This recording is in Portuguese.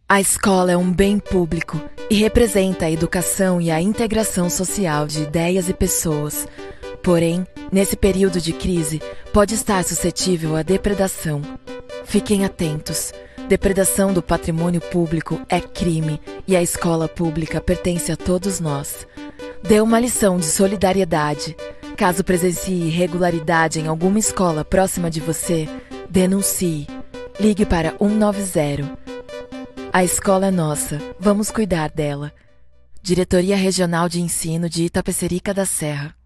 A escola é um bem público e representa a educação e a integração social de ideias e pessoas. Porém, nesse período de crise, pode estar suscetível à depredação. Fiquem atentos. Depredação do patrimônio público é crime e a escola pública pertence a todos nós. Dê uma lição de solidariedade. Caso presencie irregularidade em alguma escola próxima de você, denuncie. Ligue para 190. A escola é nossa, vamos cuidar dela. Diretoria Regional de Ensino de Itapecerica da Serra.